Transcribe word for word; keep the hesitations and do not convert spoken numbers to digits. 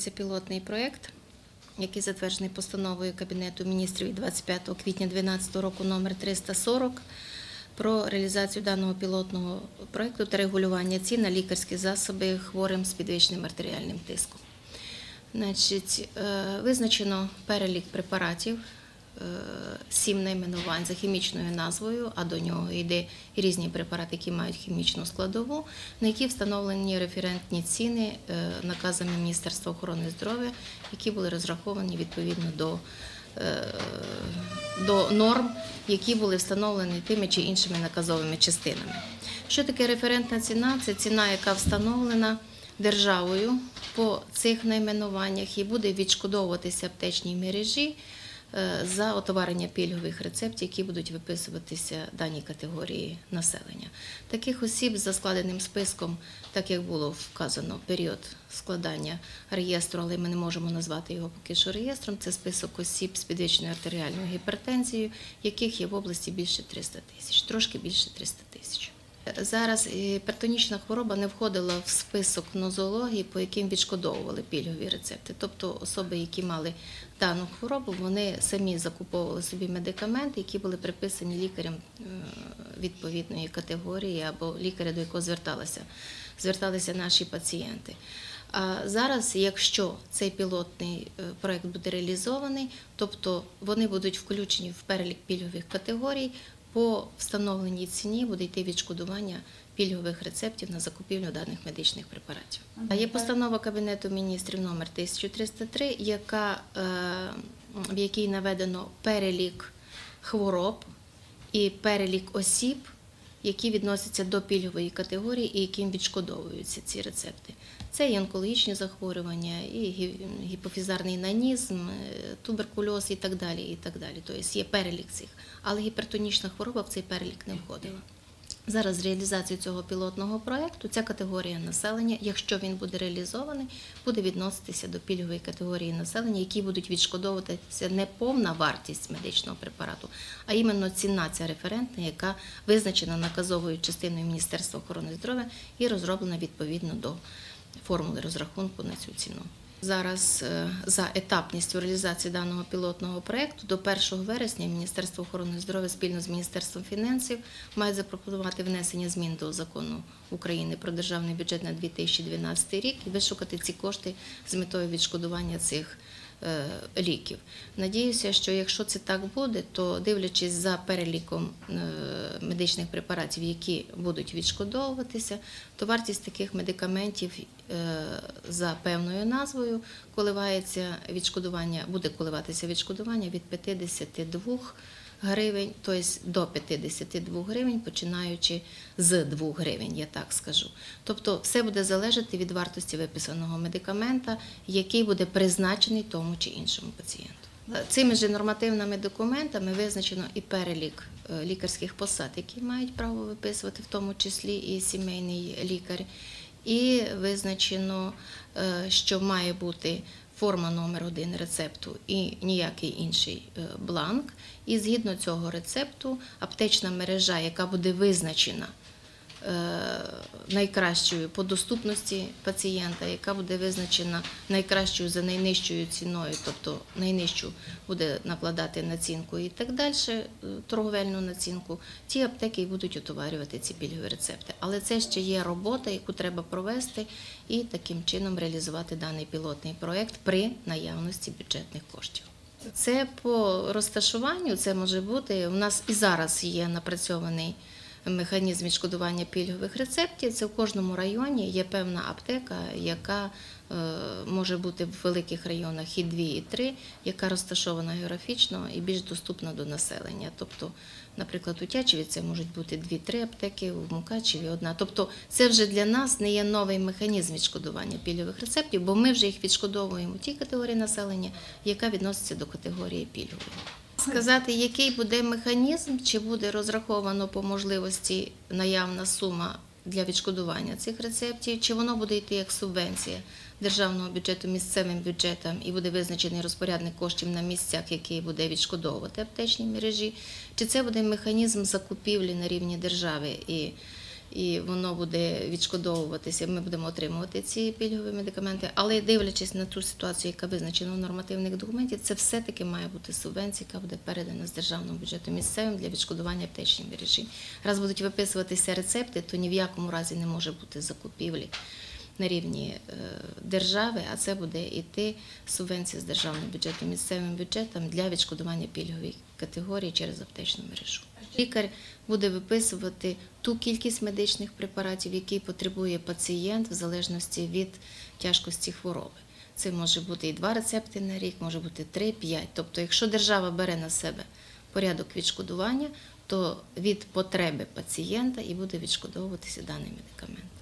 реалізовується пілотний проєкт, який затверджений постановою Кабінету міністрів від двадцять п'ятого квітня дві тисячі дванадцятого року номер триста сорок про реалізацію даного пілотного проєкту та регулювання цін на лікарські засоби хворим з підвищеним артеріальним тиском. Значить, визначено перелік препаратів, сім найменувань за хімічною назвою, а до нього йде і різні препарати, які мають хімічну складову, на які встановлені референтні ціни наказами Міністерства охорони здоров'я, які були розраховані відповідно до, до норм, які були встановлені тими чи іншими наказовими частинами. Що таке референтна ціна? Це ціна, яка встановлена державою по цих найменуваннях і буде відшкодовуватися аптечній мережі за отоварення пільгових рецептів, які будуть виписуватися даній категорії населення. Таких осіб за складеним списком, так як було вказано період складання реєстру, але ми не можемо назвати його поки що реєстром, це список осіб з підвищеною артеріальною гіпертензією, яких є в області більше триста тисяч, трошки більше триста тисяч. Зараз гіпертонічна хвороба не входила в список нозології, по яким відшкодовували пільгові рецепти. Тобто особи, які мали дану хворобу, вони самі закуповували собі медикаменти, які були приписані лікарям відповідної категорії або лікаря, до якого зверталися, зверталися наші пацієнти. А зараз, якщо цей пілотний проєкт буде реалізований, тобто вони будуть включені в перелік пільгових категорій, по встановленій ціні буде йти відшкодування пільгових рецептів на закупівлю даних медичних препаратів. А є постанова Кабінету міністрів номер тисяча триста три, яка, в якій наведено перелік хвороб і перелік осіб, які відносяться до пільгової категорії і яким відшкодовуються ці рецепти. Це і онкологічні захворювання, і гіпофізарний нанізм, туберкульоз і так далі, і так далі. Тобто є перелік цих, але гіпертонічна хвороба в цей перелік не входила. Зараз з реалізацією цього пілотного проєкту ця категорія населення, якщо він буде реалізований, буде відноситися до пільгової категорії населення, які будуть відшкодовуватися не повна вартість медичного препарату, а іменно ціна ця референтна, яка визначена наказовою частиною Міністерства охорони здоров'я і розроблена відповідно до формули розрахунку на цю ціну. Зараз за етапністю реалізації даного пілотного проєкту до першого вересня Міністерство охорони здоров'я спільно з Міністерством фінансів має запропонувати внесення змін до Закону України про державний бюджет на дві тисячі дванадцятий рік і вишукати ці кошти з метою відшкодування цих ліків. Надіюся, що якщо це так буде, то дивлячись за переліком медичних препаратів, які будуть відшкодовуватися, то вартість таких медикаментів за певною назвою коливається відшкодування, буде коливатися відшкодування від п'ятдесят два гривень, тобто до п'ятдесят два гривень, починаючи з двох гривень, я так скажу. Тобто все буде залежати від вартості виписаного медикамента, який буде призначений тому чи іншому пацієнту. Цими ж нормативними документами визначено і перелік лікарських посад, які мають право виписувати, в тому числі і сімейний лікар, і визначено, що має бути форма номер один рецепту і ніякий інший бланк. І згідно цього рецепту аптечна мережа, яка буде визначена найкращою по доступності пацієнта, яка буде визначена найкращою за найнижчою ціною, тобто найнижчу буде накладати націнку і так далі, торговельну націнку, ті аптеки будуть отоварювати ці пільгові рецепти. Але це ще є робота, яку треба провести і таким чином реалізувати даний пілотний проєкт при наявності бюджетних коштів. Це по розташуванню, це може бути, у нас і зараз є напрацьований механізм відшкодування пільгових рецептів. Це в кожному районі є певна аптека, яка може бути в великих районах і дві, і три, яка розташована географічно і більш доступна до населення. Тобто, наприклад, у Тячеві це можуть бути дві-три аптеки, у Мукачеві одна. Тобто це вже для нас не є новий механізм відшкодування пільгових рецептів, бо ми вже їх відшкодовуємо у тій категорії населення, яка відноситься до категорії пільгової. Сказати, який буде механізм, чи буде розраховано по можливості наявна сума для відшкодування цих рецептів, чи воно буде йти як субвенція державного бюджету місцевим бюджетам і буде визначений розпорядник коштів на місцях, який буде відшкодовувати аптечні мережі, чи це буде механізм закупівлі на рівні держави і і воно буде відшкодовуватися, ми будемо отримувати ці пільгові медикаменти, але дивлячись на ту ситуацію, яка визначена в нормативних документах, це все-таки має бути субвенція, яка буде передана з державного бюджету місцевим для відшкодування аптечних мережі. Раз будуть виписуватися рецепти, то ні в якому разі не може бути закупівлі на рівні держави, а це буде йти субвенція з державного бюджету місцевим бюджетом для відшкодування пільгової категорії через аптечну мережу. Лікар буде виписувати ту кількість медичних препаратів, які потребує пацієнт в залежності від тяжкості хвороби. Це може бути і два рецепти на рік, може бути три, п'ять. Тобто, якщо держава бере на себе порядок відшкодування, то від потреби пацієнта і буде відшкодовуватися даний медикамент.